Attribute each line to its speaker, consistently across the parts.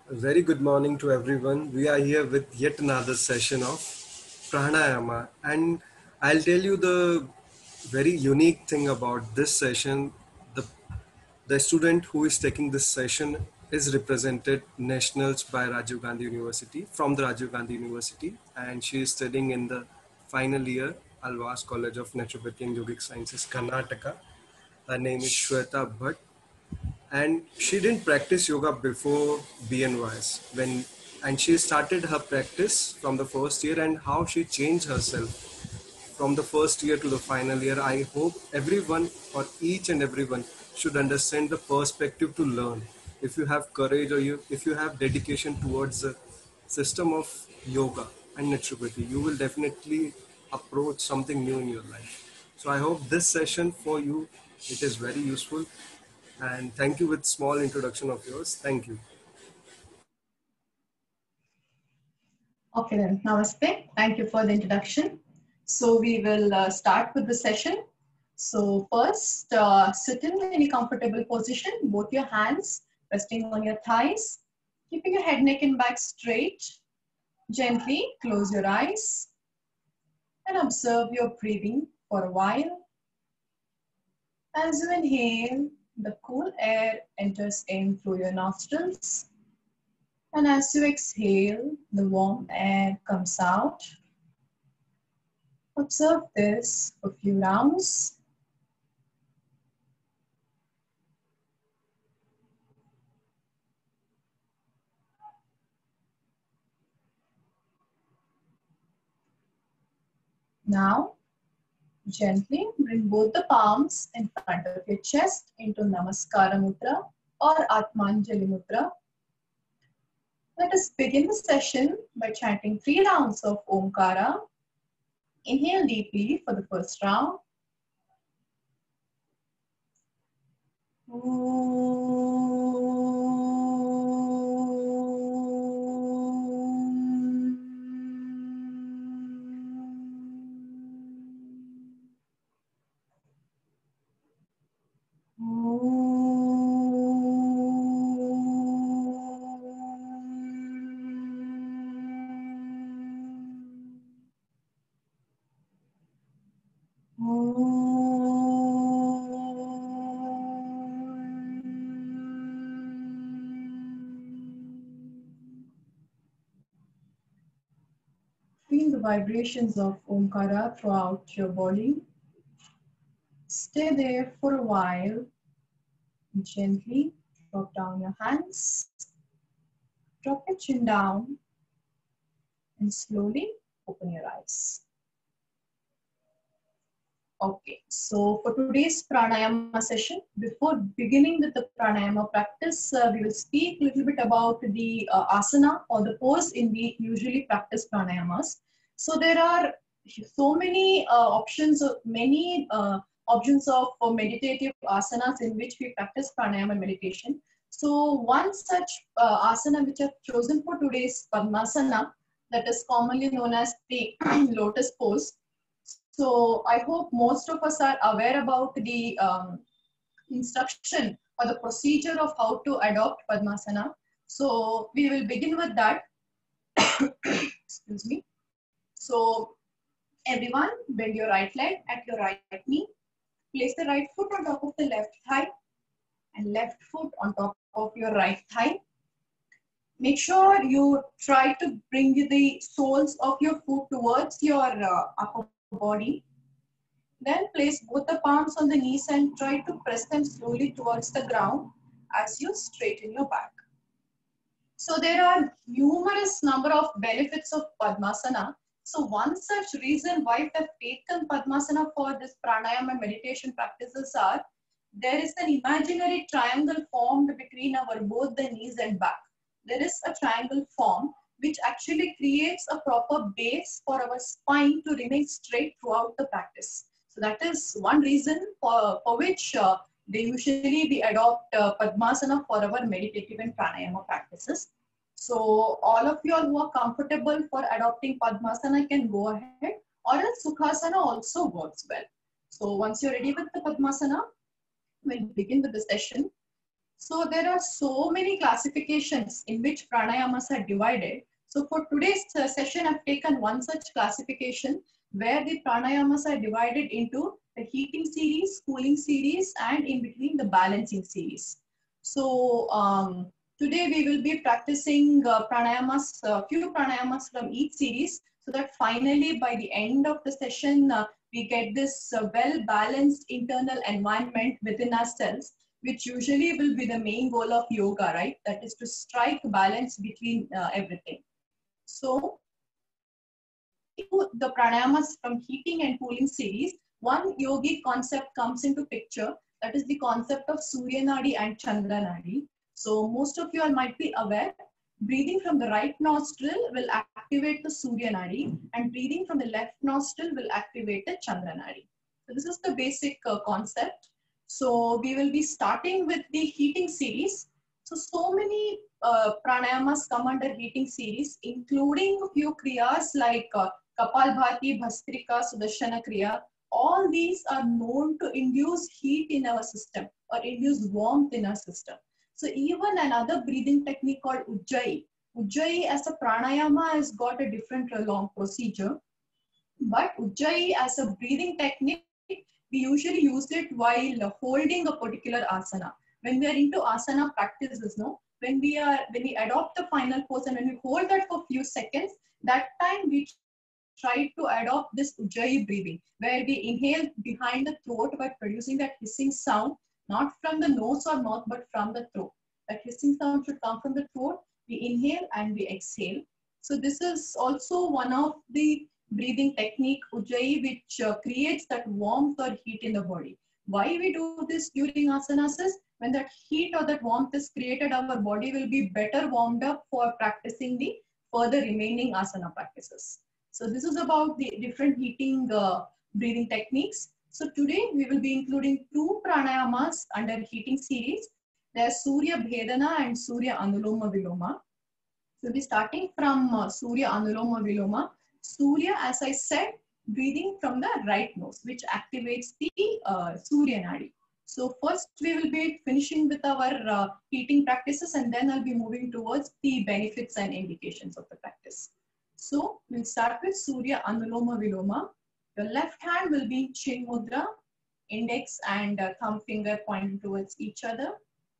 Speaker 1: A very good morning to everyone. We are here with yet another session of pranayama, and I'll tell you the very unique thing about this session. The the student who is taking this session is represented nationals by Rajiv Gandhi University from the Rajiv Gandhi University, and she is studying in the final year Alvas College of Naturopathy and Yogic Sciences, Karnataka. Her name is Shweta Bhatt, and she didn't practice yoga before BNYS when and she started her practice from the first year, and how she changed herself from the first year to the final year. I hope everyone or each and everyone should understand the perspective to learn. If you have courage or if you have dedication towards the system of yoga and naturopathy, you will definitely approach something new in your life. So I hope this session for you, it is very useful, and thank you with small introduction of yours. Thank you.
Speaker 2: Okay then, namaste. Thank you for the introduction. So we will start with the session. So first, sit in any comfortable position, both your hands resting on your thighs, keeping your head, neck and back straight. Gently close your eyes and observe your breathing for a while. As you inhale, the cool air enters in through your nostrils. And as you exhale, the warm air comes out. Observe this for a few rounds. Now, gently bring both the palms in front of your chest into Namaskara Mudra or Atmanjali Mudra. Let us begin the session by chanting 3 rounds of Omkara. Inhale deeply for the first round. Feel the vibrations of Omkara throughout your body. Stay there for a while. Gently drop down your hands. Drop your chin down and slowly open your eyes. Okay, so for today's pranayama session, before beginning with the pranayama practice, we will speak a little bit about the asana or the pose in we usually practice pranayamas. So there are so many options of meditative asanas in which we practice pranayama meditation. So one such asana which I've chosen for today's Padmasana, that is commonly known as the lotus pose. So I hope most of us are aware about the instruction or the procedure of how to adopt Padmasana. So we will begin with that. Excuse me. So everyone, bend your right leg at your right knee. Place the right foot on top of the left thigh and left foot on top of your right thigh. Make sure you try to bring the soles of your foot towards your upper body. Then place both the palms on the knees and try to press them slowly towards the ground as you straighten your back. So there are numerous number of benefits of Padmasana. So one such reason why we have taken Padmasana for this pranayama meditation practices are, there is an imaginary triangle formed between our both the knees and back. There is a triangle form which actually creates a proper base for our spine to remain straight throughout the practice. So that is one reason for which they usually we adopt Padmasana for our meditative and pranayama practices. So all of you all who are comfortable for adopting Padmasana can go ahead, or else Sukhasana also works well. So once you're ready with the Padmasana, we'll begin with the session. So there are so many classifications in which pranayamas are divided. So for today's session, I've taken one such classification where the pranayamas are divided into the heating series, cooling series, and in between the balancing series. So today we will be practicing pranayamas, few pranayamas from each series, so that finally by the end of the session, we get this well-balanced internal environment within ourselves, which usually will be the main goal of yoga, right? That is to strike balance between everything. So the pranayamas from heating and cooling series, one yogic concept comes into picture. That is the concept of Surya Nadi and Chandra Nadi. So most of you all might be aware, breathing from the right nostril will activate the Surya Nadi, and breathing from the left nostril will activate the Chandra Nadi. So this is the basic concept. So we will be starting with the heating series. So many pranayamas come under heating series, including a few kriyas like Kapalbhati, Bhastrika, Sudarshana Kriya. All these are known to induce heat in our system or induce warmth in our system. So even another breathing technique called Ujjayi. Ujjayi as a pranayama has got a different long procedure. But Ujjayi as a breathing technique, we usually use it while holding a particular asana. When we are into asana practices, no, when we adopt the final pose and when we hold that for a few seconds, that time we try to adopt this Ujjayi breathing, where we inhale behind the throat by producing that hissing sound, not from the nose or mouth, but from the throat. That hissing sound should come from the throat. We inhale and we exhale. So this is also one of the breathing technique, Ujjayi, which creates that warmth or heat in the body. Why we do this during asanas is when that heat or that warmth is created, our body will be better warmed up for practicing the further remaining asana practices. So this is about the different heating breathing techniques. So today we will be including two pranayamas under heating series. There's Surya Bhedana and Surya Anuloma Viloma. So we'll be starting from Surya Anuloma Viloma. Surya, as I said, breathing from the right nose, which activates the Surya Nadi. So first we will be finishing with our heating practices, and then I'll be moving towards the benefits and indications of the practice. So we'll start with Surya Anuloma Viloma. Your left hand will be Chin Mudra, index and thumb finger pointing towards each other.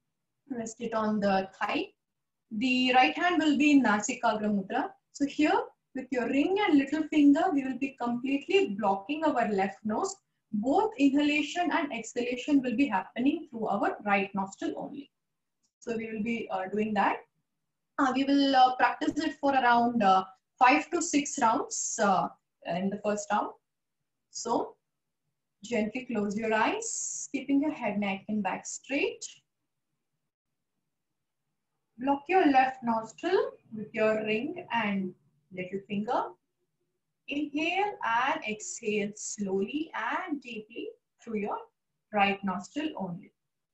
Speaker 2: Rest it on the thigh. The right hand will be in Nasikagra Mudra. So here, with your ring and little finger, we will be completely blocking our left nose. Both inhalation and exhalation will be happening through our right nostril only. So we will be doing that. We will practice it for around 5 to 6 rounds in the first round. So gently close your eyes, keeping your head, neck and back straight. Block your left nostril with your ring and little finger. Inhale and exhale slowly and deeply through your right nostril only.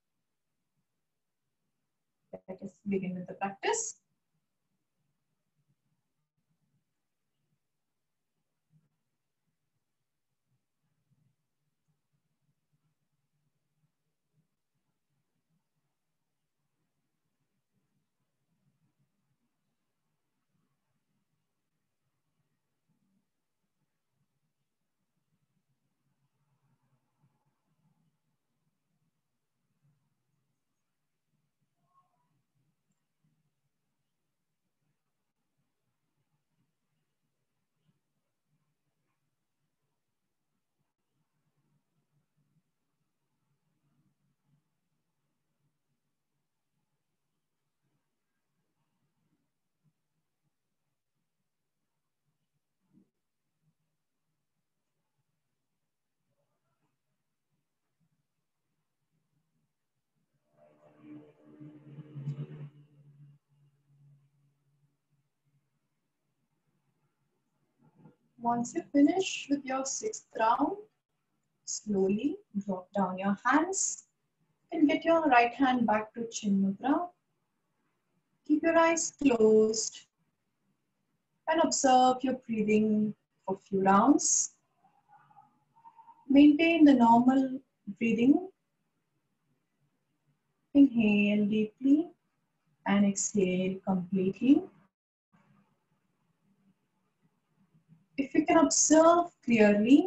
Speaker 2: Let us begin with the practice. Once you finish with your 6th round, slowly drop down your hands and get your right hand back to Chin Mudra. Keep your eyes closed and observe your breathing for a few rounds. Maintain the normal breathing. Inhale deeply and exhale completely. If you can observe clearly,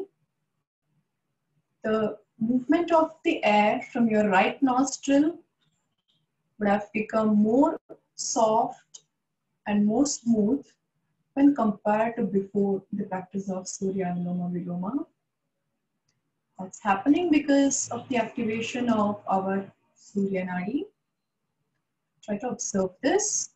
Speaker 2: the movement of the air from your right nostril would have become more soft and more smooth when compared to before the practice of Surya Anuloma Viloma. That's happening because of the activation of our Surya Nadi. Try to observe this.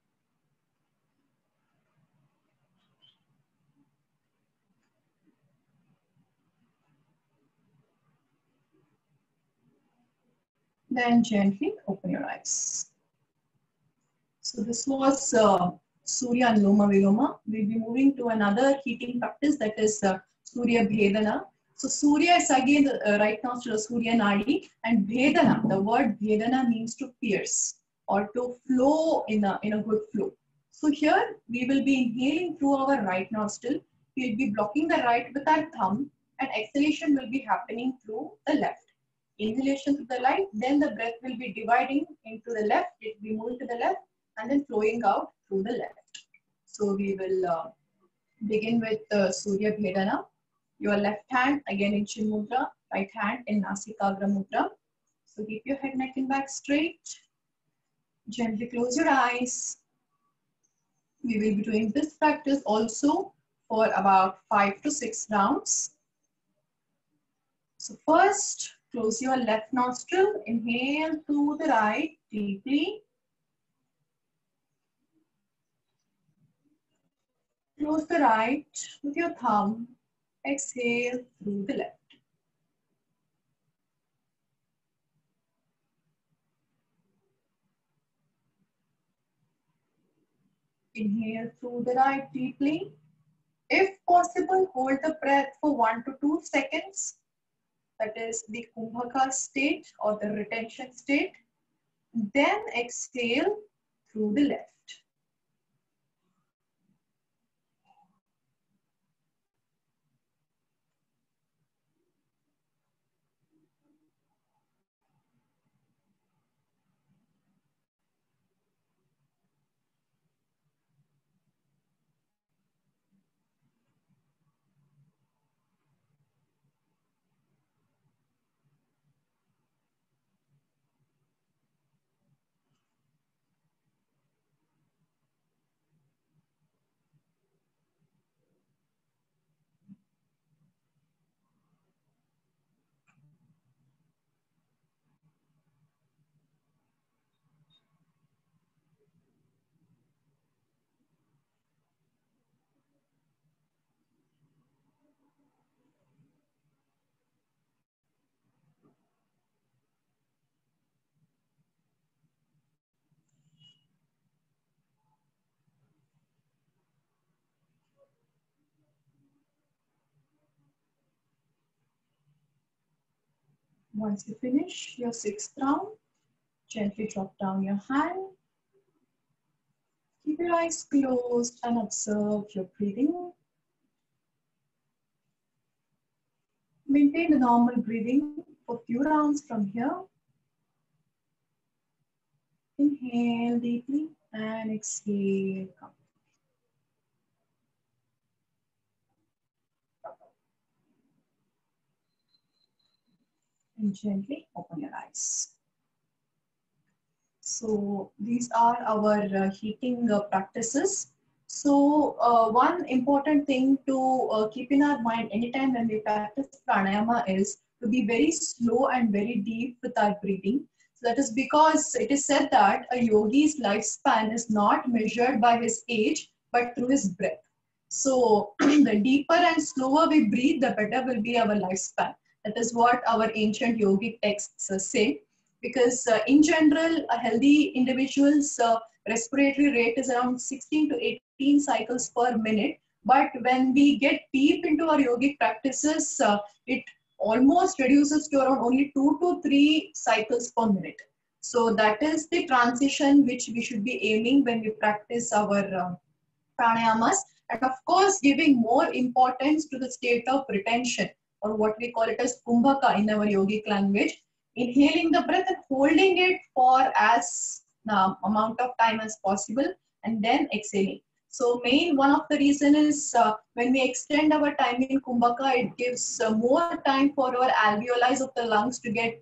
Speaker 2: Then gently open your eyes. So this was Surya Anuloma Viloma. We'll be moving to another heating practice, that is Surya Bhedana. So Surya is again right now to Surya Nadi, and Bhedana, the word Bhedana means to pierce or to flow in a good flow. So here we will be inhaling through our right nostril. We'll be blocking the right with our thumb, and exhalation will be happening through the left. Inhalation to the right, then the breath will be dividing into the left, it will be moving to the left and then flowing out through the left. So we will begin with Surya Bhedana. Your left hand again in Chin Mudra, right hand in Nasikagra Mudra. So keep your head, neck and back straight. Gently close your eyes. We will be doing this practice also for about 5 to 6 rounds. So first, close your left nostril, inhale to the right deeply. Close the right with your thumb, exhale through the left. Inhale through the right deeply. If possible, hold the breath for 1 to 2 seconds. That is the Kumbhaka state or the retention state. Then exhale through the left. Once you finish your 6th round, gently drop down your hand. Keep your eyes closed and observe your breathing. Maintain the normal breathing for a few rounds from here. Inhale deeply and exhale. And gently open your eyes. So these are our heating practices. So one important thing to keep in our mind anytime when we practice pranayama is to be very slow and very deep with our breathing. So that is because it is said that a yogi's lifespan is not measured by his age, but through his breath. So the deeper and slower we breathe, the better will be our lifespan. That is what our ancient yogic texts say. Because in general, a healthy individual's respiratory rate is around 16 to 18 cycles per minute. But when we get deep into our yogic practices, it almost reduces to around only 2 to 3 cycles per minute. So that is the transition which we should be aiming when we practice our pranayamas. And of course, giving more importance to the state of retention, or what we call it as kumbhaka in our yogic language. inhaling the breath and holding it for as amount of time as possible, and then exhaling. So main one of the reason is when we extend our time in Kumbhaka, it gives more time for our alveoli of the lungs to get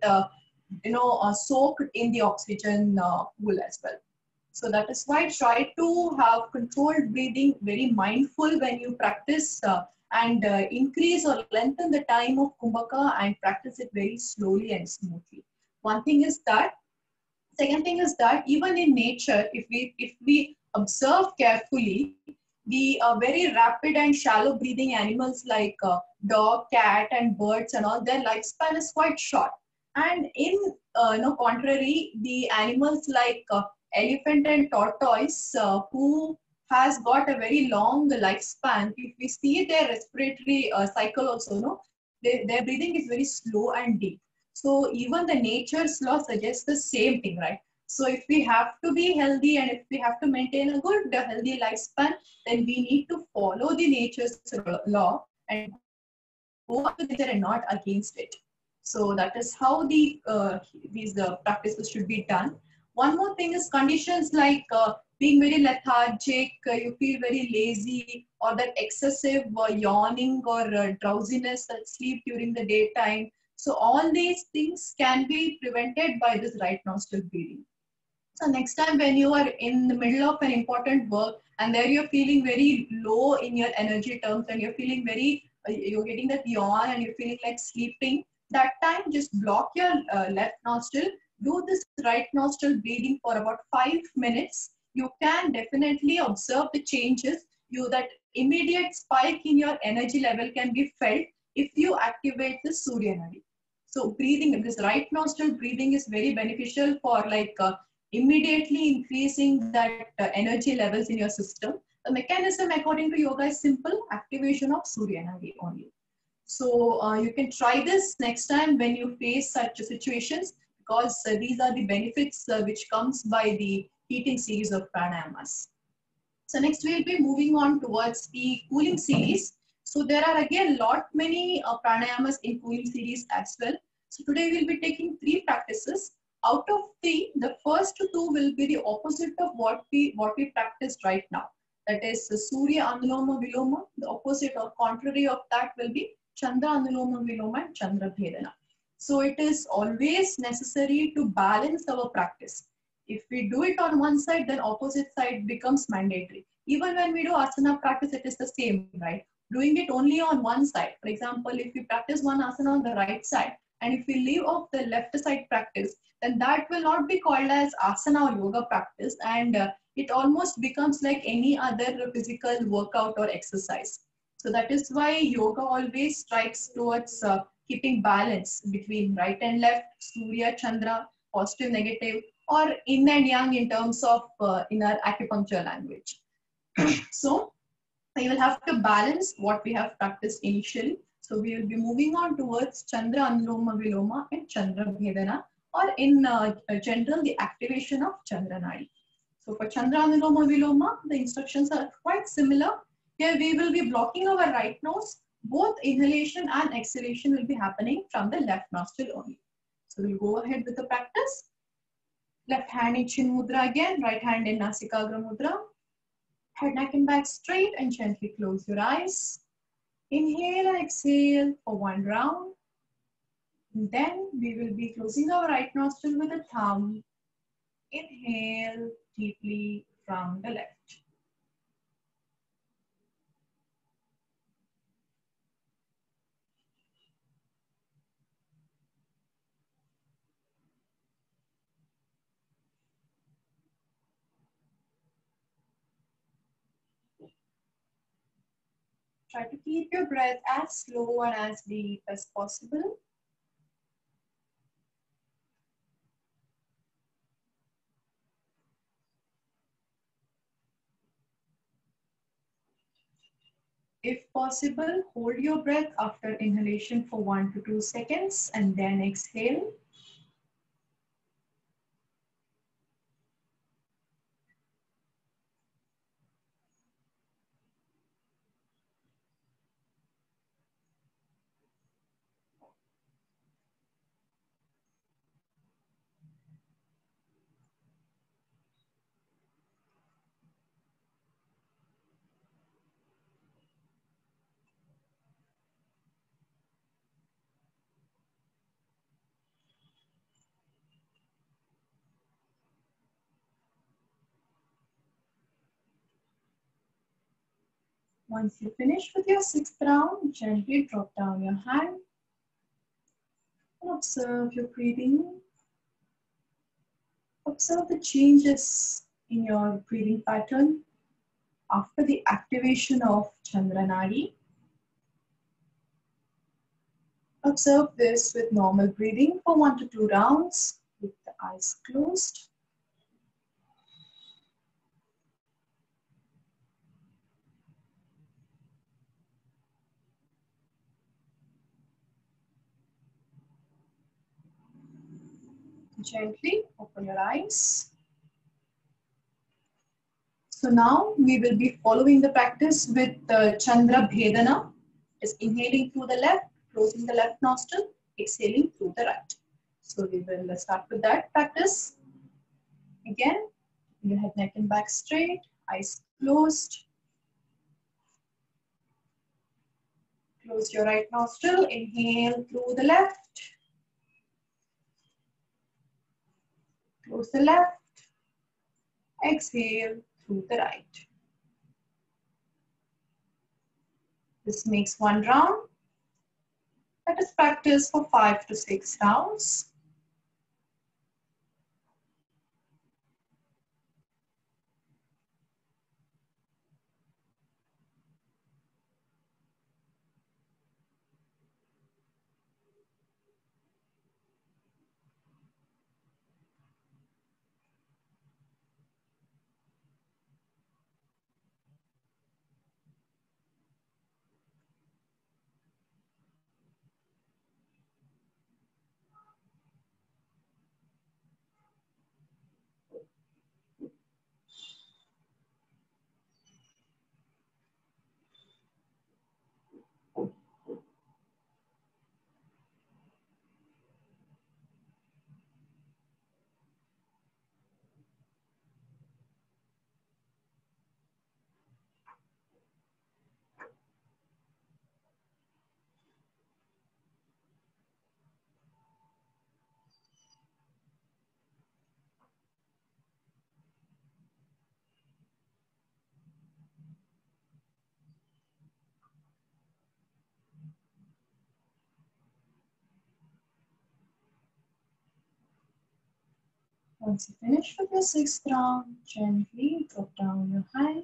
Speaker 2: soaked in the oxygen pool as well. So that is why try to have controlled breathing, very mindful when you practice and increase or lengthen the time of Kumbhaka and practice it very slowly and smoothly. One thing is that. Second thing is that even in nature, if we observe carefully, the very rapid and shallow breathing animals like dog, cat, and birds and all, their lifespan is quite short. And in contrary, the animals like elephant and tortoise, who has got a very long lifespan, if we see their respiratory cycle also, no, their breathing is very slow and deep. So even the nature's law suggests the same thing, right? So if we have to be healthy and if we have to maintain a good healthy lifespan, then we need to follow the nature's law and go with nature and not against it. So that is how these practices should be done. One more thing is conditions like being very lethargic, you feel very lazy, or that excessive yawning or drowsiness, that sleep during the daytime. So all these things can be prevented by this right nostril breathing. So next time when you are in the middle of an important work and there you're feeling very low in your energy terms and you're feeling very, you're getting that yawn and you're feeling like sleeping, that time just block your left nostril, do this right nostril breathing for about 5 minutes. You can definitely observe the changes. That immediate spike in your energy level can be felt if you activate the Surya Nadi. So breathing, this right nostril breathing is very beneficial for like immediately increasing that energy levels in your system. The mechanism according to yoga is simple, activation of Surya Nadi only. So you can try this next time when you face such situations, because these are the benefits which comes by the heating series of pranayamas. So next we'll be moving on towards the cooling series. So there are again lot many pranayamas in cooling series as well. So today we'll be taking 3 practices. Out of the first 2 will be the opposite of what we practiced right now. That is Surya Anuloma Viloma. The opposite or contrary of that will be Chandra Anuloma Viloma and Chandra Bhedana. So it is always necessary to balance our practice. If we do it on one side, then opposite side becomes mandatory. Even when we do asana practice, it is the same, right? Doing it only on one side. For example, if we practice one asana on the right side, and if we leave off the left side practice, then that will not be called as asana or yoga practice, and it almost becomes like any other physical workout or exercise. So that is why yoga always strikes towards keeping balance between right and left, Surya, Chandra, positive, negative, or yin and yang in terms of in our acupuncture language. So we will have to balance what we have practiced initially. So we will be moving on towards Chandra Anuloma Viloma and Chandra Bhedana, or in general, the activation of Chandra Nadi. So for Chandra Anuloma Viloma, the instructions are quite similar. Here we will be blocking our right nose. Both inhalation and exhalation will be happening from the left nostril only. So we'll go ahead with the practice. Left hand in Chin Mudra again, right hand in Nasikagra Mudra. Head, neck and back straight and gently close your eyes. Inhale and exhale for 1 round. And then we will be closing our right nostril with a thumb. Inhale deeply from the left. Try to keep your breath as slow and as deep as possible. If possible, hold your breath after inhalation for 1 to 2 seconds and then exhale. Once you finish with your sixth round, gently drop down your hand and observe your breathing. Observe the changes in your breathing pattern after the activation of Chandra Nadi. Observe this with normal breathing for 1 to 2 rounds with the eyes closed. Gently open your eyes. So now we will be following the practice with Chandra Bhedana. Is inhaling through the left, closing the left nostril, exhaling through the right. So we will start with that practice. Again, your head, neck and back straight, eyes closed. Close your right nostril, inhale through the left. Close the left, exhale through the right. This makes 1 round. Let us practice for 5 to 6 rounds. Once you finish with your 6th round, gently drop down your hand.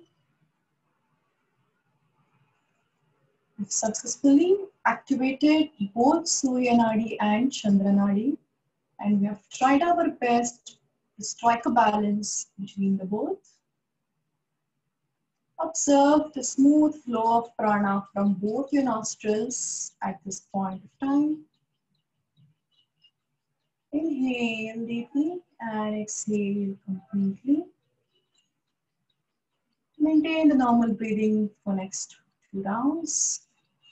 Speaker 2: We've successfully activated both Surya Nadi and Chandra Nadi, and we have tried our best to strike a balance between the both. Observe the smooth flow of prana from both your nostrils at this point of time. Inhale deeply and exhale completely. Maintain the normal breathing for next 2 rounds.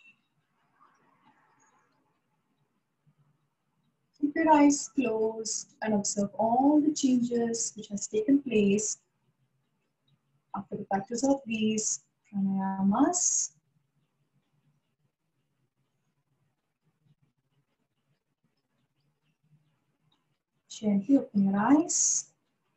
Speaker 2: Keep your eyes closed and observe all the changes which has taken place after the practice of these pranayamas. Gently open your eyes.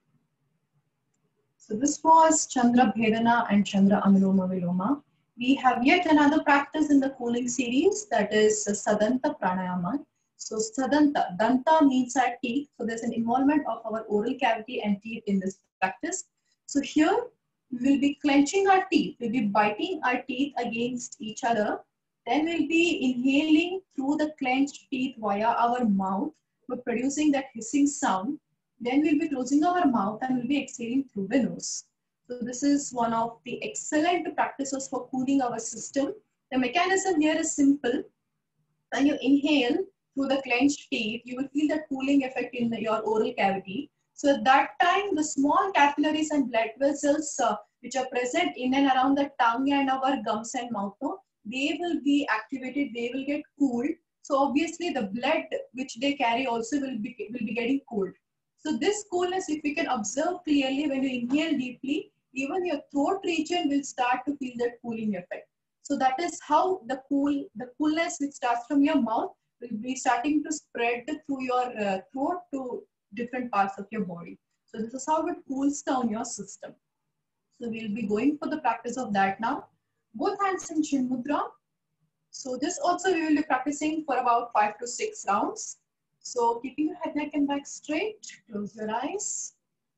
Speaker 2: So this was Chandra Bhedana and Chandra Anuloma Viloma. We have yet another practice in the cooling series, that is Sadanta Pranayama. So Sadanta, Danta means our teeth. So there's an involvement of our oral cavity and teeth in this practice. So here we will be clenching our teeth. We'll be biting our teeth against each other. Then we'll be inhaling through the clenched teeth via our mouth. We're producing that hissing sound. Then we'll be closing our mouth and we'll be exhaling through the nose. So this is one of the excellent practices for cooling our system. The mechanism here is simple. When you inhale through the clenched teeth, you will feel that cooling effect in your oral cavity. So at that time, the small capillaries and blood vessels which are present in and around the tongue and our gums and mouth, they will be activated, they will get cooled. So obviously the blood which they carry also will be getting cooled. So this coolness, if we can observe clearly when you inhale deeply, even your throat region will start to feel that cooling effect. So that is how the coolness which starts from your mouth will be starting to spread through your throat to different parts of your body. So this is how it cools down your system. So we'll be going for the practice of that now. both hands in Chin Mudra. So this also we will be practicing for about 5 to 6 rounds. So keeping your head, neck and back straight, close your eyes.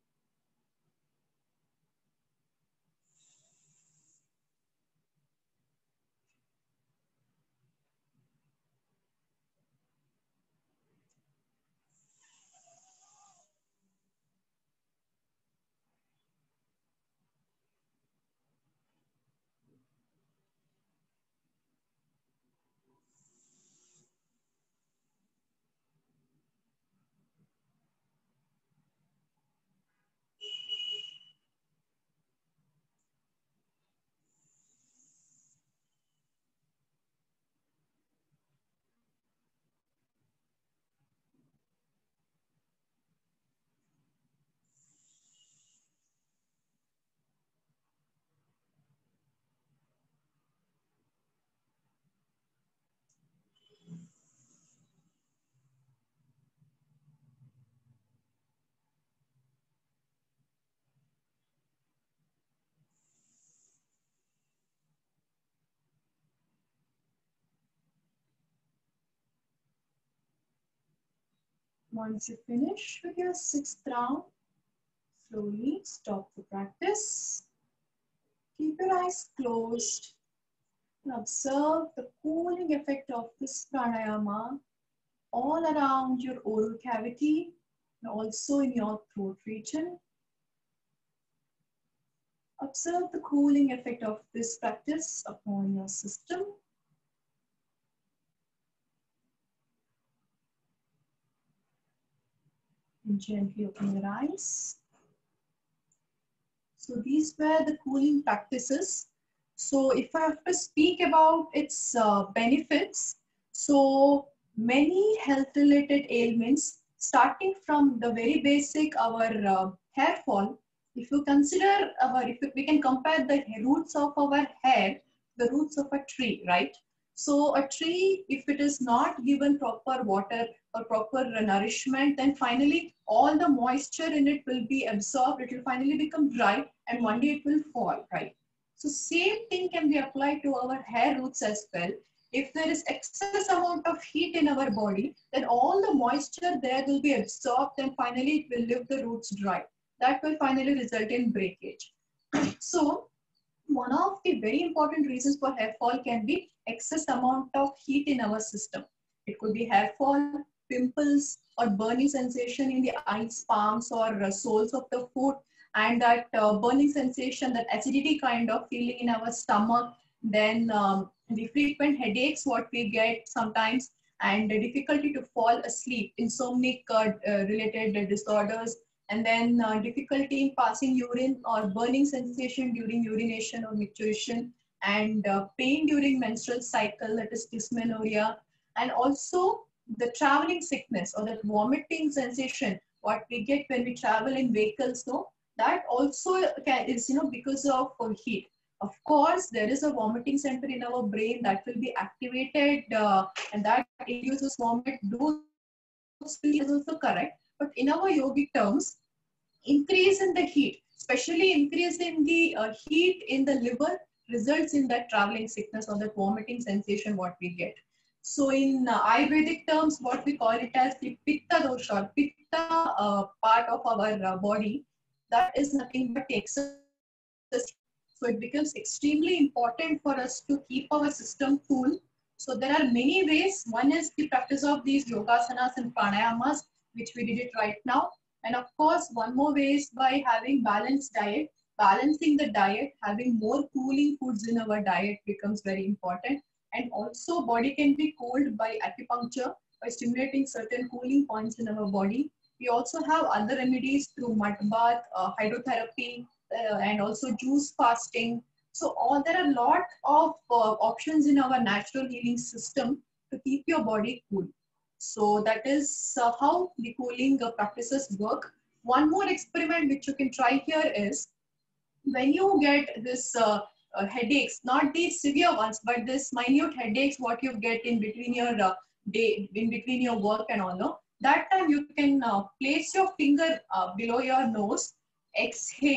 Speaker 2: Once you finish with your 6th round, slowly stop the practice. Keep your eyes closed and observe the cooling effect of this pranayama all around your oral cavity and also in your throat region. Observe the cooling effect of this practice upon your system. And gently open your eyes. So these were the cooling practices. So if I have to speak about its benefits, so many health related ailments, starting from the very basic, our hair fall. If you consider we can compare the roots of our hair, the roots of a tree, right? So a tree, if it is not given proper water or proper nourishment, then finally all the moisture in it will be absorbed. It will finally become dry, and one day it will fall, right? So same thing can be applied to our hair roots as well. If there is excess amount of heat in our body, then all the moisture there will be absorbed, and finally it will leave the roots dry. That will finally result in breakage. So one of the very important reasons for hair fall can be excess amount of heat in our system. It could be hair fall, pimples, or burning sensation in the eyes, palms, or soles of the foot, and that burning sensation, that acidity kind of feeling in our stomach. Then the frequent headaches, what we get sometimes, and the difficulty to fall asleep, insomnic related disorders, and then difficulty in passing urine or burning sensation during urination or micturition, and pain during menstrual cycle, that is dysmenorrhea, and also the traveling sickness or that vomiting sensation what we get when we travel in vehicles. No, that also is because of heat. Of course, there is a vomiting center in our brain that will be activated, and that induces vomit. Those is also correct, but in our yogic terms, increase in the heat, especially increase in the heat in the liver, results in that traveling sickness or the vomiting sensation what we get. So in Ayurvedic terms, what we call it as the pitta dosha, or pitta part of our body, that is nothing but excess. So it becomes extremely important for us to keep our system cool. So there are many ways. One is the practice of these yogasanas and pranayamas, which we did it right now. And of course, one more way is by having balanced diet. Balancing the diet, having more cooling foods in our diet becomes very important. And also body can be cooled by acupuncture, by stimulating certain cooling points in our body. We also have other remedies through mud bath, hydrotherapy, and also juice fasting. So there are a lot of options in our natural healing system to keep your body cool. So that is how the cooling practices work. One more experiment which you can try here is when you get this headaches, not these severe ones, but this minute headaches, what you get in between your day, in between your work and all, no? That time you can place your finger below your nose, exhale,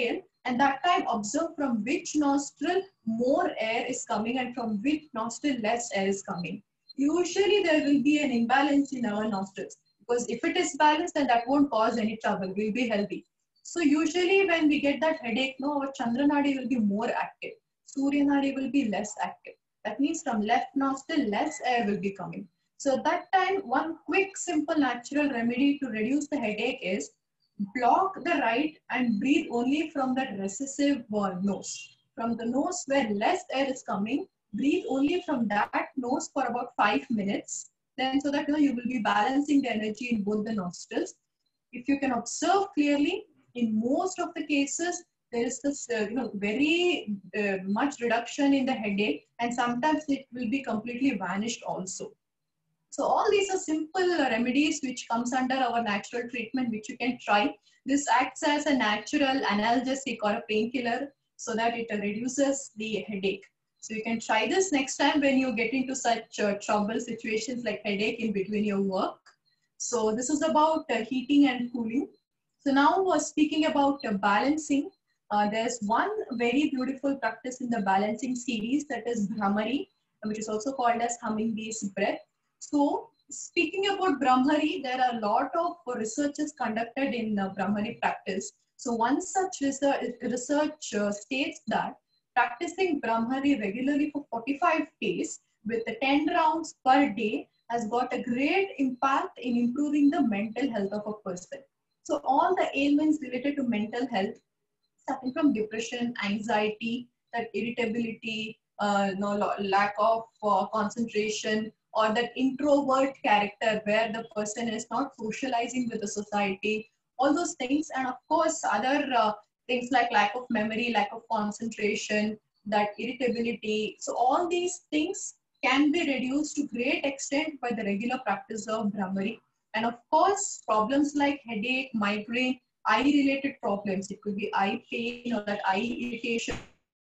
Speaker 2: And that time observe from which nostril more air is coming and from which nostril less air is coming. Usually there will be an imbalance in our nostrils, because if it is balanced, then that won't cause any trouble. We'll be healthy. So usually when we get that headache, no, our Chandranadi will be more active. Surya Nadi will be less active. That means from left nostril, less air will be coming. So at that time, one quick, simple, natural remedy to reduce the headache is block the right and breathe only from the recessive nose. From the nose where less air is coming, breathe only from that nose for about 5 minutes. Then so that you will be balancing the energy in both the nostrils. If you can observe clearly, in most of the cases, there is this very much reduction in the headache, and sometimes it will be completely vanished also. So all these are simple remedies which comes under our natural treatment, which you can try. This acts as a natural analgesic or a painkiller so that it reduces the headache. So you can try this next time when you get into such trouble situations like headache in between your work. So this is about heating and cooling. So now speaking about balancing, there's one very beautiful practice in the balancing series, that is Brahmari, which is also called as humming-bee's breath. So speaking about Brahmari, there are a lot of researches conducted in Brahmari practice. So one such research states that practicing Brahmari regularly for 45 days with 10 rounds per day has got a great impact in improving the mental health of a person. So all the ailments related to mental health, starting from depression, anxiety, that irritability, lack of concentration, or that introvert character where the person is not socializing with the society, all those things, and of course other things like lack of memory, lack of concentration, that irritability. So all these things can be reduced to great extent by the regular practice of Brahmari. And of course, problems like headache, migraine, eye-related problems. It could be eye pain or that eye irritation,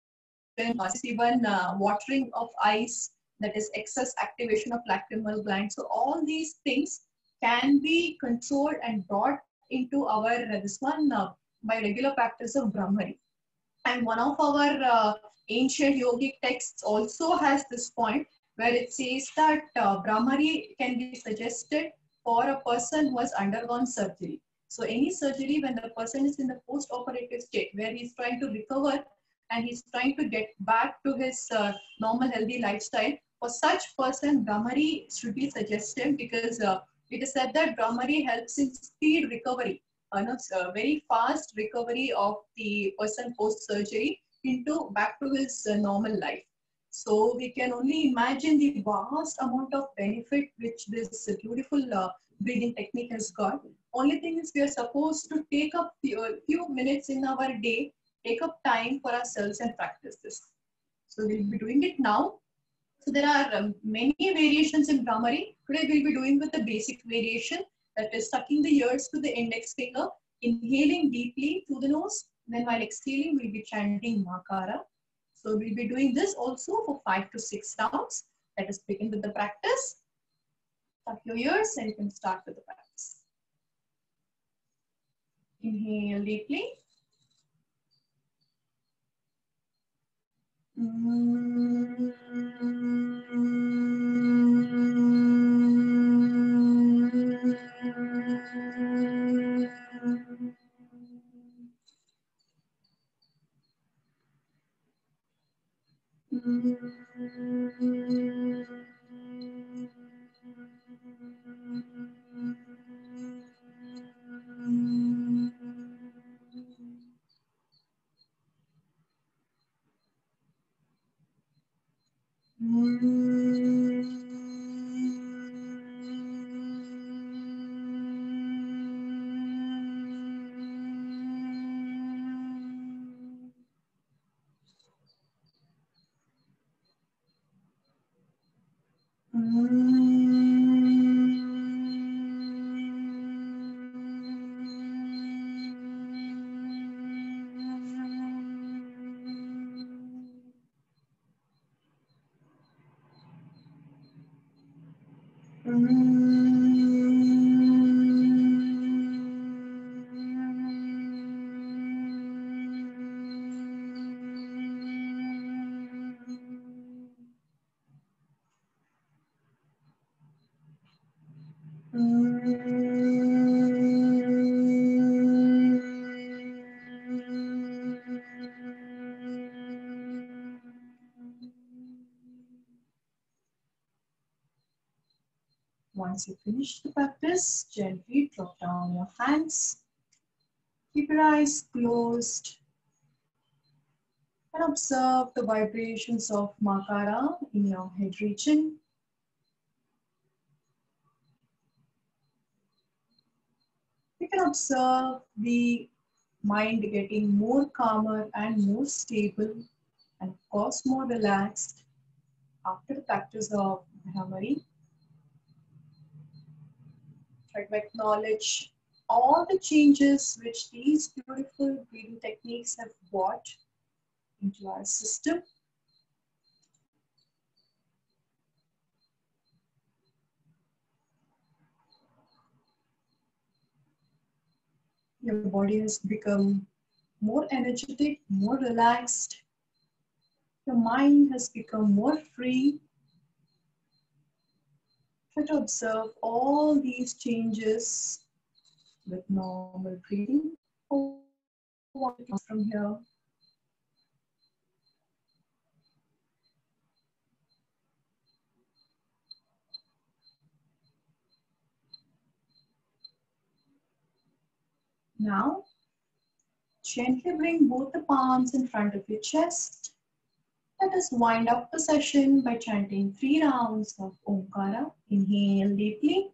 Speaker 2: even watering of eyes, that is excess activation of lacrimal glands. So all these things can be controlled and brought into our this one by regular practice of Brahmari. And one of our ancient yogic texts also has this point where it says that Brahmari can be suggested for a person who has undergone surgery. So any surgery when the person is in the post-operative state where he's trying to recover and he's trying to get back to his normal healthy lifestyle, for such person Brahmari should be suggested, because it is said that Brahmari helps in speed recovery, very fast recovery of the person post surgery into back to his normal life. So we can only imagine the vast amount of benefit which this beautiful breathing technique has got. Only thing is we are supposed to take up few minutes in our day, take up time for ourselves and practice this. So we'll be doing it now. So there are many variations in Brahmari. Today we'll be doing with the basic variation, that is sucking the ears to the index finger, inhaling deeply through the nose. Then while exhaling, we'll be chanting Makara. So we'll be doing this also for 5 to 6 rounds. Let us begin with the practice. Tuck your ears and you can start with the practice. Inhale deeply. Once you finish the practice, gently drop down your hands. Keep your eyes closed and observe the vibrations of Makara in your head region. You can observe the mind getting more calmer and more stable and of course more relaxed after the practice of Bhramari. Try to acknowledge all the changes which these beautiful breathing techniques have brought into our system. Your body has become more energetic, more relaxed. Your mind has become more free. Try to observe all these changes with normal breathing. Or what comes from here. Now, gently bring both the palms in front of your chest. Let us wind up the session by chanting 3 rounds of Omkara. Inhale deeply.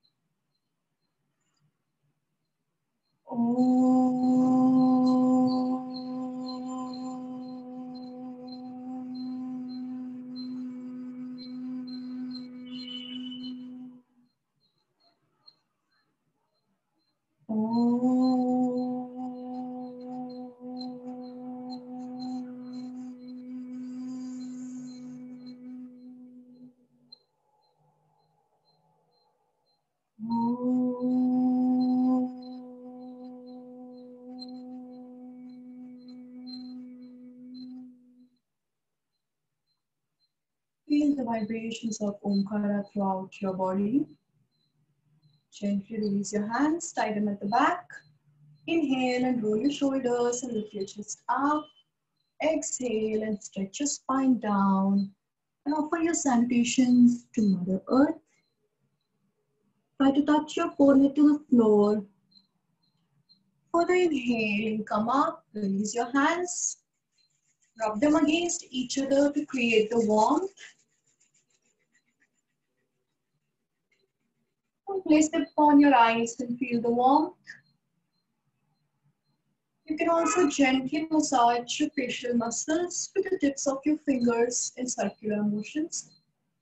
Speaker 2: Feel the vibrations of Omkara throughout your body. Gently release your hands, tie them at the back. Inhale and roll your shoulders and lift your chest up. Exhale and stretch your spine down and offer your salutations to Mother Earth. Try to touch your forehead to the floor. Further inhale, come up, release your hands. Rub them against each other to create the warmth. And place them upon your eyes and feel the warmth. You can also gently massage your facial muscles with the tips of your fingers in circular motions.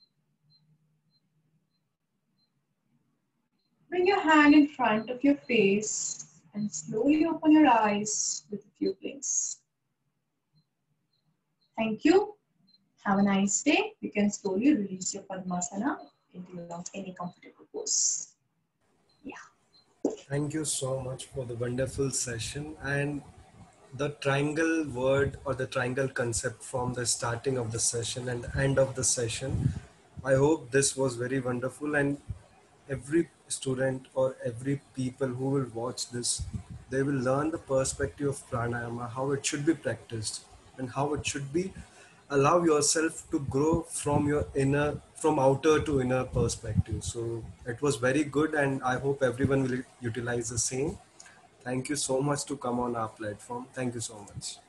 Speaker 2: Bring your hand in front of your face and slowly open your eyes with a few blinks. Thank you. Have a nice day. You can slowly release your Padmasana into any comfortable pose. Yeah.
Speaker 1: Thank you so much for the wonderful session and the triangle word or the triangle concept from the starting of the session and end of the session. I hope this was very wonderful, and every student or every people who will watch this, they will learn the perspective of pranayama, how it should be practiced and how it should be allow yourself to grow from your inner, from outer to inner perspective. So it was very good, and I hope everyone will utilize the same. Thank you so much to come on our platform. Thank you so much.